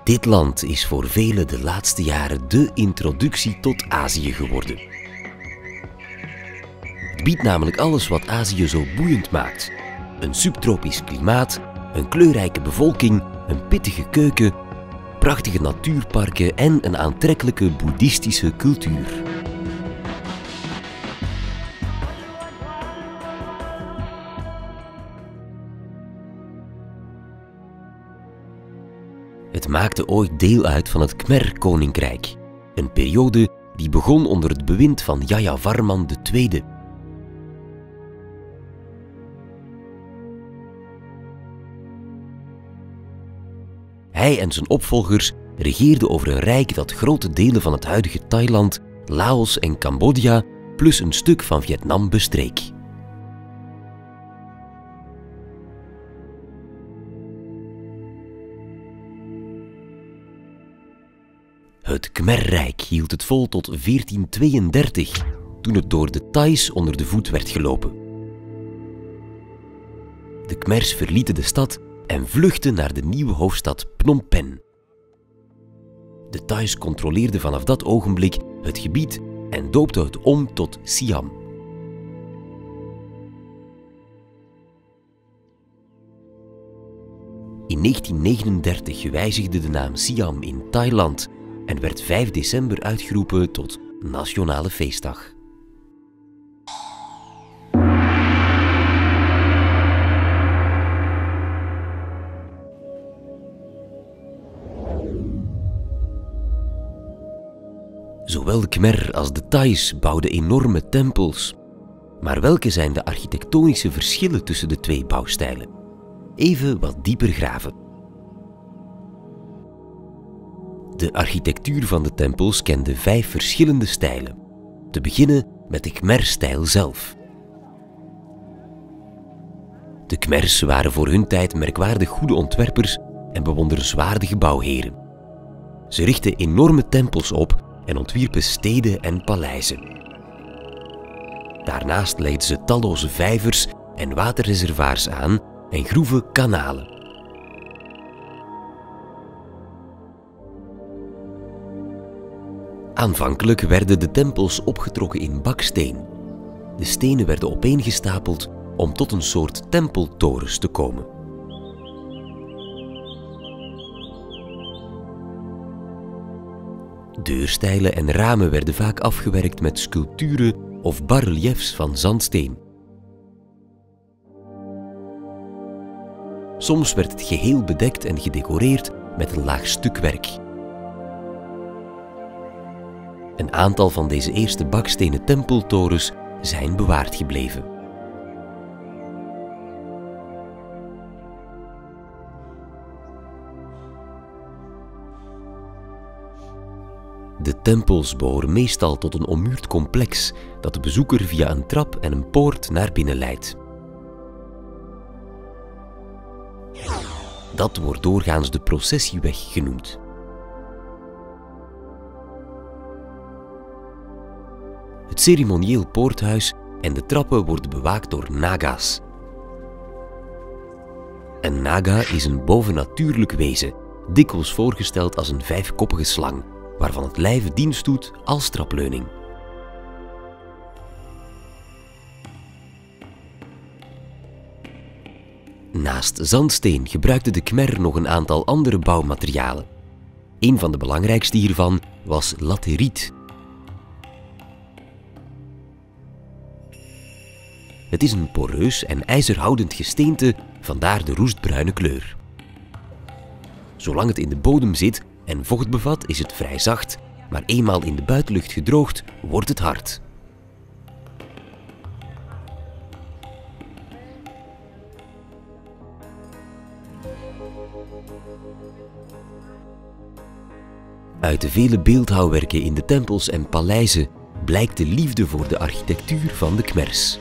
Dit land is voor velen de laatste jaren de introductie tot Azië geworden. Het biedt namelijk alles wat Azië zo boeiend maakt. Een subtropisch klimaat, een kleurrijke bevolking, een pittige keuken, prachtige natuurparken en een aantrekkelijke boeddhistische cultuur. Het maakte ooit deel uit van het Khmer-koninkrijk, een periode die begon onder het bewind van Jayavarman II. Hij en zijn opvolgers regeerden over een rijk dat grote delen van het huidige Thailand, Laos en Cambodja, plus een stuk van Vietnam bestreek. Het Khmerrijk hield het vol tot 1432, toen het door de Thais onder de voet werd gelopen. De Khmers verlieten de stad en vluchtten naar de nieuwe hoofdstad Phnom Penh. De Thais controleerden vanaf dat ogenblik het gebied en doopten het om tot Siam. In 1939 wijzigde de naam Siam in Thailand en werd 5 december uitgeroepen tot Nationale Feestdag. Zowel de Khmer als de Thais bouwden enorme tempels. Maar welke zijn de architectonische verschillen tussen de twee bouwstijlen? Even wat dieper graven. De architectuur van de tempels kende 5 verschillende stijlen. Te beginnen met de Khmer-stijl zelf. De Khmers waren voor hun tijd merkwaardig goede ontwerpers en bewonderenswaardige bouwheren. Ze richtten enorme tempels op en ontwierpen steden en paleizen. Daarnaast legden ze talloze vijvers en waterreservoirs aan en groeven kanalen. Aanvankelijk werden de tempels opgetrokken in baksteen. De stenen werden opeengestapeld om tot een soort tempeltorens te komen. Deurstijlen en ramen werden vaak afgewerkt met sculpturen of bas-reliefs van zandsteen. Soms werd het geheel bedekt en gedecoreerd met een laag stukwerk. Een aantal van deze eerste bakstenen tempeltorens zijn bewaard gebleven. De tempels behoren meestal tot een ommuurd complex dat de bezoeker via een trap en een poort naar binnen leidt. Dat wordt doorgaans de processieweg genoemd. Het ceremonieel poorthuis en de trappen worden bewaakt door naga's. Een naga is een bovennatuurlijk wezen, dikwijls voorgesteld als een 5-koppige slang, waarvan het lijf dienst doet als trapleuning. Naast zandsteen gebruikte de Khmer nog een aantal andere bouwmaterialen. Een van de belangrijkste hiervan was lateriet. Het is een poreus en ijzerhoudend gesteente, vandaar de roestbruine kleur. Zolang het in de bodem zit en vocht bevat, is het vrij zacht, maar eenmaal in de buitenlucht gedroogd, wordt het hard. Uit de vele beeldhouwwerken in de tempels en paleizen blijkt de liefde voor de architectuur van de Khmers.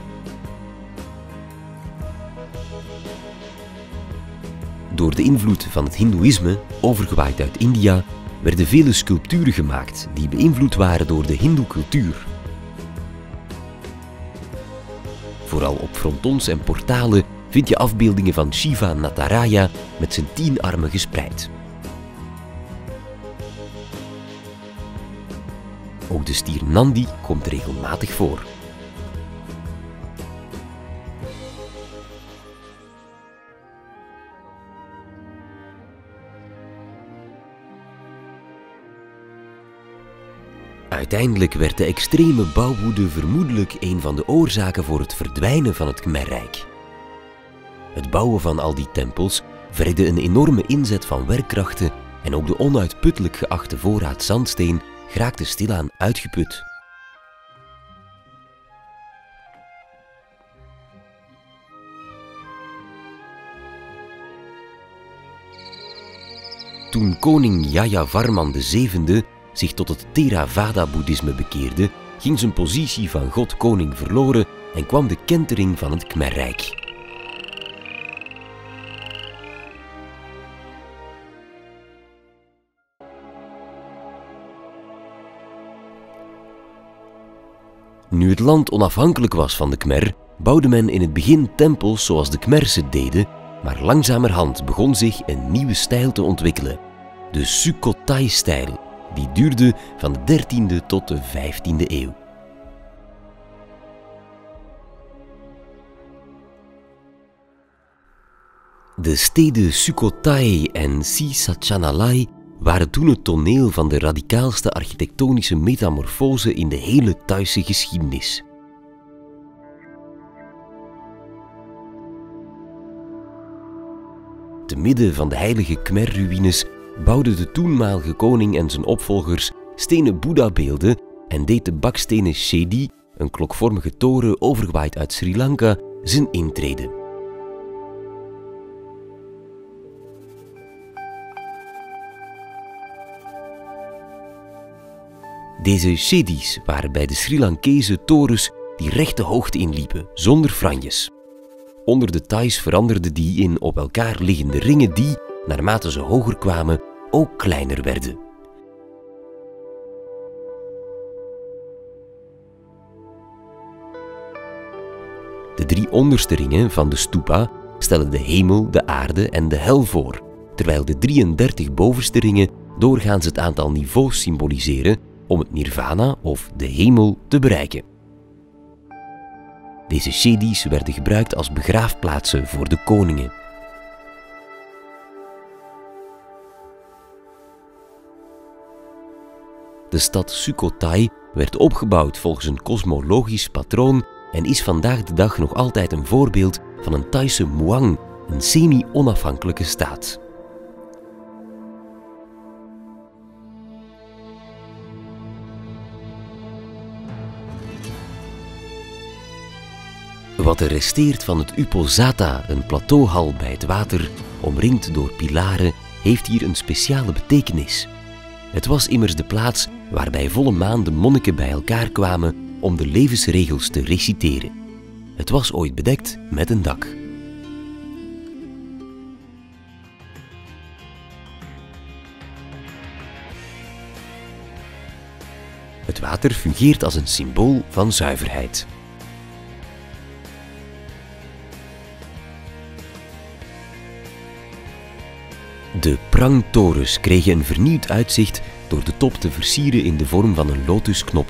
Door de invloed van het Hindoeïsme, overgewaaid uit India, werden vele sculpturen gemaakt die beïnvloed waren door de Hindoe-cultuur. Vooral op frontons en portalen vind je afbeeldingen van Shiva Nataraya met zijn 10 armen gespreid. Ook de stier Nandi komt regelmatig voor. Uiteindelijk werd de extreme bouwwoede vermoedelijk een van de oorzaken voor het verdwijnen van het Khmerrijk. Het bouwen van al die tempels vergde een enorme inzet van werkkrachten en ook de onuitputtelijk geachte voorraad zandsteen geraakte stilaan uitgeput. Toen koning Jayavarman VII zich tot het Theravada-boeddhisme bekeerde, ging zijn positie van god-koning verloren en kwam de kentering van het Khmerrijk. Nu het land onafhankelijk was van de Khmer, bouwde men in het begin tempels zoals de Khmers het deden, maar langzamerhand begon zich een nieuwe stijl te ontwikkelen, de Sukhothai-stijl, die duurde van de 13e tot de 15e eeuw. De steden Sukhothai en Sisatchanalai waren toen het toneel van de radicaalste architectonische metamorfose in de hele Thaise geschiedenis. Te midden van de heilige Khmer-ruïnes bouwden de toenmalige koning en zijn opvolgers stenen Boeddha-beelden en deed de bakstenen Chedi, een klokvormige toren overgewaaid uit Sri Lanka, zijn intrede. Deze Chedis waren bij de Sri Lankese torens die rechte hoogte inliepen, zonder franjes. Onder de Thais veranderden die in op elkaar liggende ringen die, naarmate ze hoger kwamen, ook kleiner werden. De 3 onderste ringen van de stupa stellen de hemel, de aarde en de hel voor, terwijl de 33 bovenste ringen doorgaans het aantal niveaus symboliseren om het nirvana of de hemel te bereiken. Deze Chedis werden gebruikt als begraafplaatsen voor de koningen. De stad Sukhothai werd opgebouwd volgens een kosmologisch patroon en is vandaag de dag nog altijd een voorbeeld van een Thaise muang, een semi-onafhankelijke staat. Wat er resteert van het Uposatha, een plateauhal bij het water, omringd door pilaren, heeft hier een speciale betekenis. Het was immers de plaats waar bij volle maan de monniken bij elkaar kwamen om de levensregels te reciteren. Het was ooit bedekt met een dak. Het water fungeert als een symbool van zuiverheid. De prangtorens kregen een vernieuwd uitzicht door de top te versieren in de vorm van een lotusknop.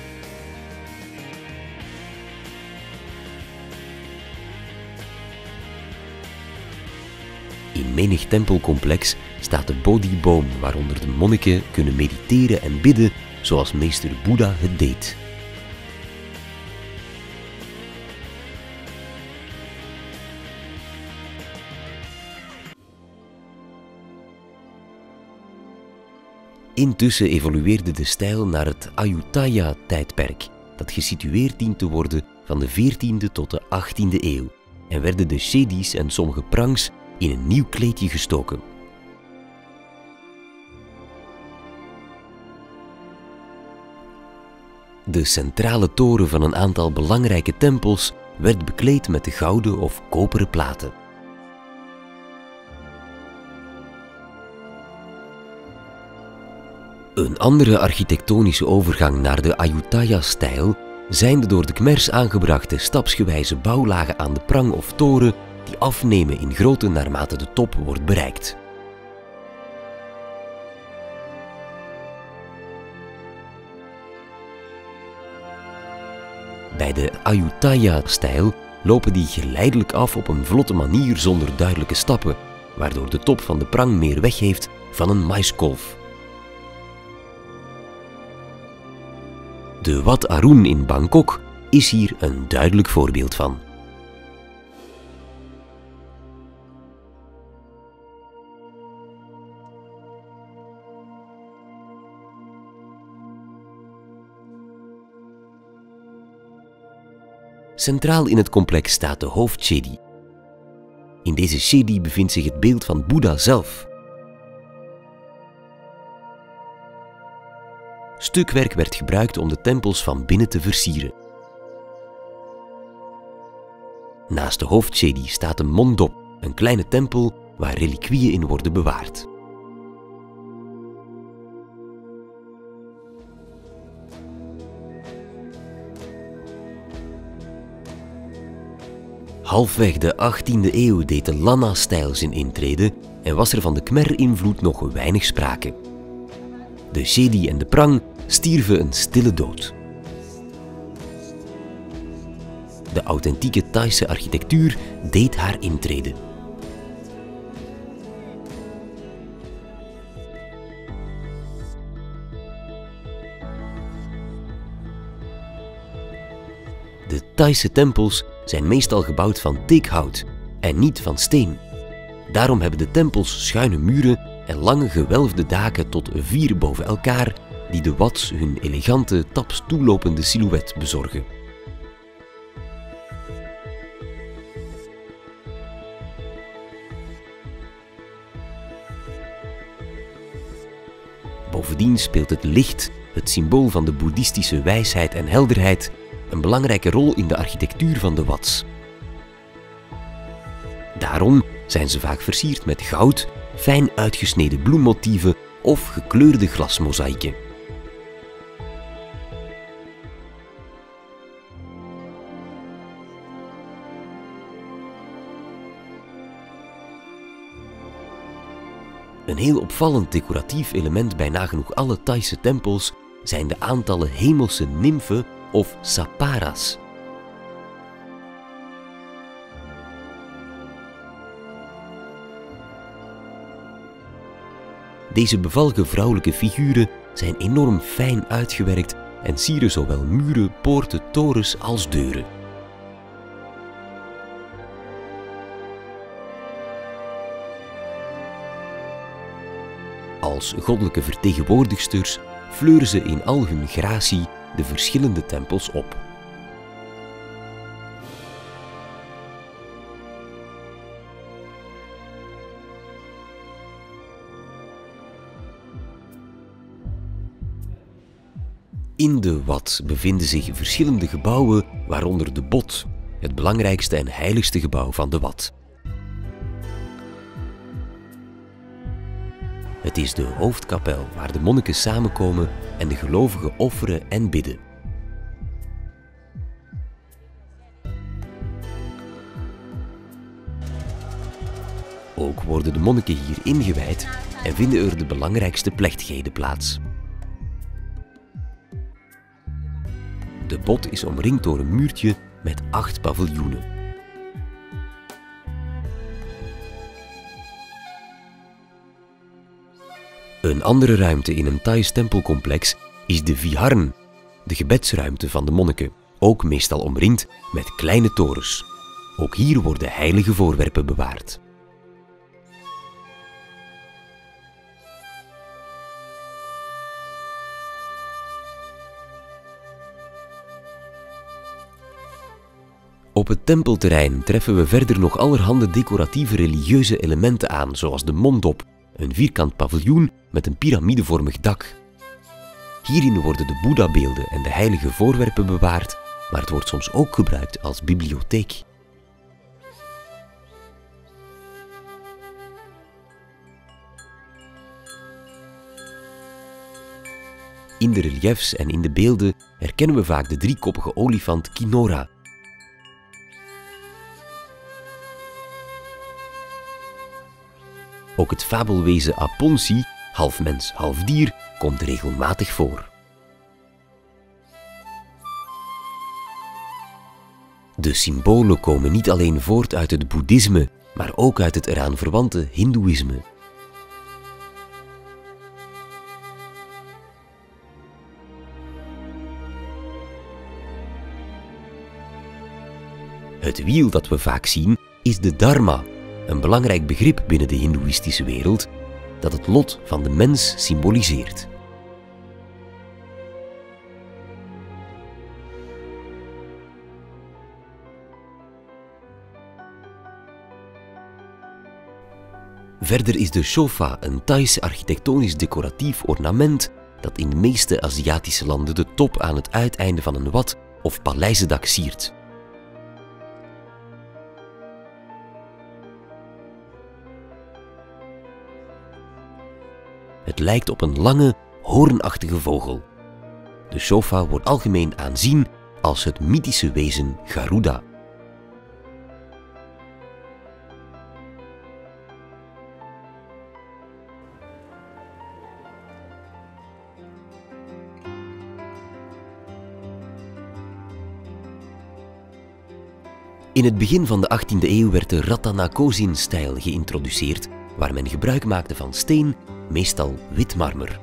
In menig tempelcomplex staat de Bodhiboom waaronder de monniken kunnen mediteren en bidden zoals meester Boeddha het deed. Intussen evolueerde de stijl naar het Ayutthaya-tijdperk, dat gesitueerd dient te worden van de 14e tot de 18e eeuw, en werden de Chedis en sommige prangs in een nieuw kleedje gestoken. De centrale toren van een aantal belangrijke tempels werd bekleed met de gouden of koperen platen. Een andere architectonische overgang naar de Ayutthaya-stijl zijn de door de Khmers aangebrachte stapsgewijze bouwlagen aan de prang of toren die afnemen in grootte naarmate de top wordt bereikt. Bij de Ayutthaya-stijl lopen die geleidelijk af op een vlotte manier zonder duidelijke stappen, waardoor de top van de prang meer weg heeft van een maiskolf. De Wat Arun in Bangkok is hier een duidelijk voorbeeld van. Centraal in het complex staat de hoofdchedi. In deze chedi bevindt zich het beeld van Boeddha zelf. Stukwerk werd gebruikt om de tempels van binnen te versieren. Naast de hoofdchedi staat een mondop, een kleine tempel waar reliquieën in worden bewaard. Halfweg de 18e eeuw deed de Lanna-stijl zijn intrede en was er van de Khmer-invloed nog weinig sprake. De chedi en de prang stierven een stille dood. De authentieke Thaise architectuur deed haar intrede. De Thaise tempels zijn meestal gebouwd van teakhout en niet van steen. Daarom hebben de tempels schuine muren en lange gewelfde daken tot 4 boven elkaar die de Wats hun elegante, taps toelopende silhouet bezorgen. Bovendien speelt het licht, het symbool van de boeddhistische wijsheid en helderheid, een belangrijke rol in de architectuur van de Wats. Daarom zijn ze vaak versierd met goud, fijn uitgesneden bloemmotieven of gekleurde glasmozaïeken. Een heel opvallend decoratief element bij nagenoeg alle Thaise tempels zijn de aantallen hemelse nimfen of saparas. Deze bevallige vrouwelijke figuren zijn enorm fijn uitgewerkt en sieren zowel muren, poorten, torens als deuren. Als goddelijke vertegenwoordigsters fleuren ze in al hun gratie de verschillende tempels op. In de Wat bevinden zich verschillende gebouwen, waaronder de Bot, het belangrijkste en heiligste gebouw van de Wat. Het is de hoofdkapel waar de monniken samenkomen en de gelovigen offeren en bidden. Ook worden de monniken hier ingewijd en vinden er de belangrijkste plechtigheden plaats. De Bot is omringd door een muurtje met 8 paviljoenen. Een andere ruimte in een Thais tempelcomplex is de Viharn, de gebedsruimte van de monniken, ook meestal omringd met kleine torens. Ook hier worden heilige voorwerpen bewaard. Op het tempelterrein treffen we verder nog allerhande decoratieve religieuze elementen aan, zoals de mondop, een vierkant paviljoen met een piramidevormig dak. Hierin worden de Boeddha-beelden en de heilige voorwerpen bewaard, maar het wordt soms ook gebruikt als bibliotheek. In de reliëfs en in de beelden herkennen we vaak de driekoppige olifant Kinora. Ook het fabelwezen Aponsi, half mens, half dier, komt regelmatig voor. De symbolen komen niet alleen voort uit het boeddhisme, maar ook uit het eraan verwante hindoeïsme. Het wiel dat we vaak zien is de dharma, een belangrijk begrip binnen de hindoeïstische wereld dat het lot van de mens symboliseert. Verder is de shofa een Thais architectonisch decoratief ornament dat in de meeste Aziatische landen de top aan het uiteinde van een wat of paleizendak siert. Het lijkt op een lange, hoornachtige vogel. De shofa wordt algemeen aanzien als het mythische wezen Garuda. In het begin van de 18e eeuw werd de Ratanakosin-stijl geïntroduceerd, waar men gebruik maakte van steen, meestal wit marmer.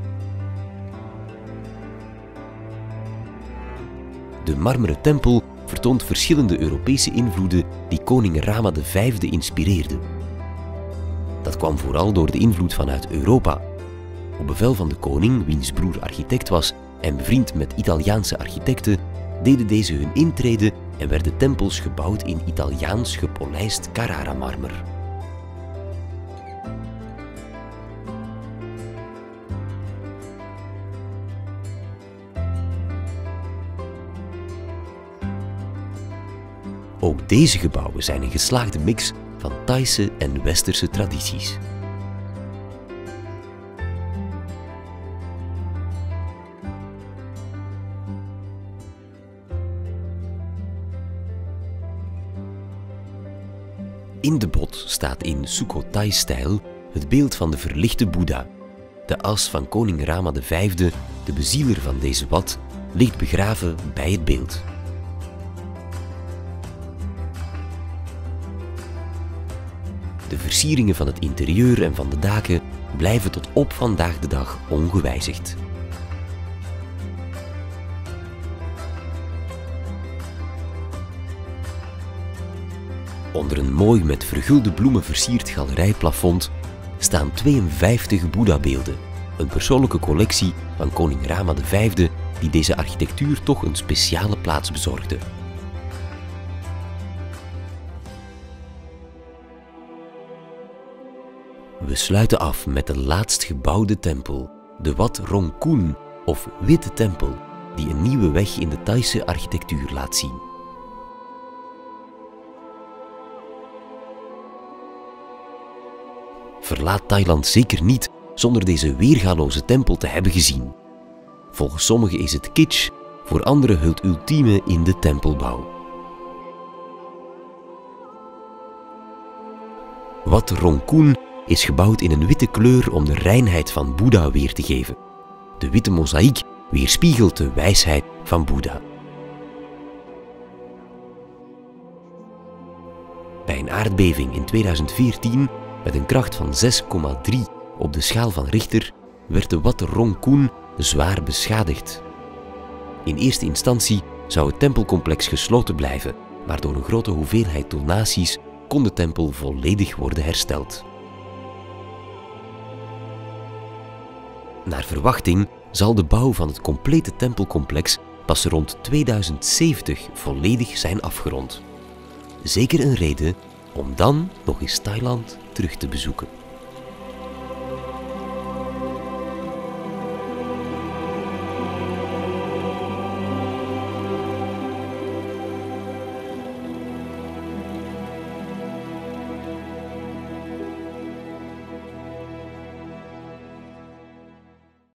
De marmeren tempel vertoont verschillende Europese invloeden die koning Rama V inspireerden. Dat kwam vooral door de invloed vanuit Europa. Op bevel van de koning, wiens broer architect was en bevriend met Italiaanse architecten, deden deze hun intrede en werden tempels gebouwd in Italiaans gepolijst Carrara-marmer. Ook deze gebouwen zijn een geslaagde mix van Thaise en Westerse tradities. In de bot staat in Sukhothai-stijl het beeld van de verlichte Boeddha. De as van koning Rama V, de bezieler van deze wat, ligt begraven bij het beeld. De versieringen van het interieur en van de daken blijven tot op vandaag de dag ongewijzigd. Onder een mooi met vergulde bloemen versierd galerijplafond staan 52 Boeddha-beelden, een persoonlijke collectie van koning Rama V die deze architectuur toch een speciale plaats bezorgde. We sluiten af met de laatst gebouwde tempel, de Wat Rong Khun of Witte Tempel, die een nieuwe weg in de Thaise architectuur laat zien. Verlaat Thailand zeker niet zonder deze weergaloze tempel te hebben gezien. Volgens sommigen is het kitsch, voor anderen het ultieme in de tempelbouw. Wat Rong Khun is gebouwd in een witte kleur om de reinheid van Boeddha weer te geven. De witte mozaïek weerspiegelt de wijsheid van Boeddha. Bij een aardbeving in 2014 met een kracht van 6,3 op de schaal van Richter werd de Wat Rong Khun zwaar beschadigd. In eerste instantie zou het tempelcomplex gesloten blijven, maar door een grote hoeveelheid donaties kon de tempel volledig worden hersteld. Naar verwachting zal de bouw van het complete tempelcomplex pas rond 2070 volledig zijn afgerond. Zeker een reden om dan nog eens Thailand terug te bezoeken.